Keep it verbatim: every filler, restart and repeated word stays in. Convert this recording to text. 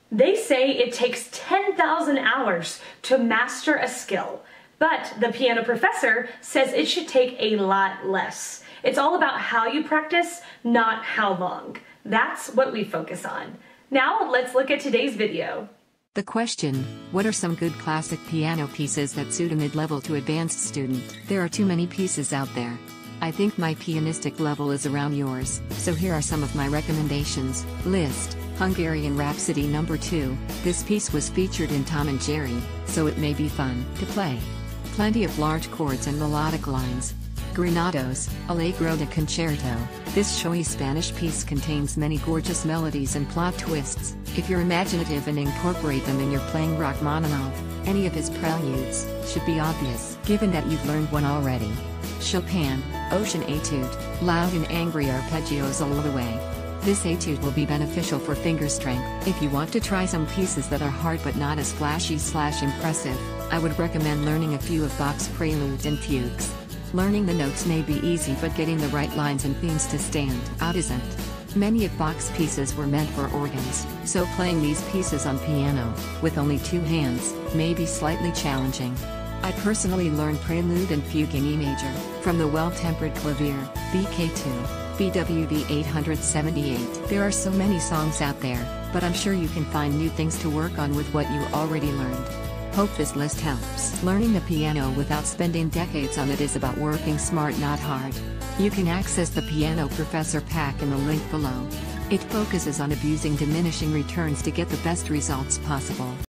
They say it takes ten thousand hours to master a skill, but the piano professor says it should take a lot less. It's all about how you practice, not how long. That's what we focus on. Now let's look at today's video. The question, what are some good classic piano pieces that suit a mid-level to advanced student? There are too many pieces out there. I think my pianistic level is around yours, so here are some of my recommendations. Liszt, Hungarian Rhapsody number two. This piece was featured in Tom and Jerry, so it may be fun to play. Plenty of large chords and melodic lines. Granados, Allegro de Concerto. This showy Spanish piece contains many gorgeous melodies and plot twists. If you're imaginative and incorporate them in your playing Rachmaninoff, any of his preludes should be obvious, given that you've learned one already. Chopin, Ocean Etude. Loud and angry arpeggios all the way. This etude will be beneficial for finger strength. If you want to try some pieces that are hard but not as flashy slash impressive, I would recommend learning a few of Bach's preludes and fugues. Learning the notes may be easy, but getting the right lines and themes to stand out isn't. Many of Bach's pieces were meant for organs, so playing these pieces on piano, with only two hands, may be slightly challenging. I personally learned Prelude and Fugue in E major, from the Well-Tempered Clavier, B K two, B W V eight seventy-eight. There are so many songs out there, but I'm sure you can find new things to work on with what you already learned. Hope this list helps. Learning the piano without spending decades on it is about working smart, not hard. You can access the Piano Professor Pack in the link below. It focuses on abusing diminishing returns to get the best results possible.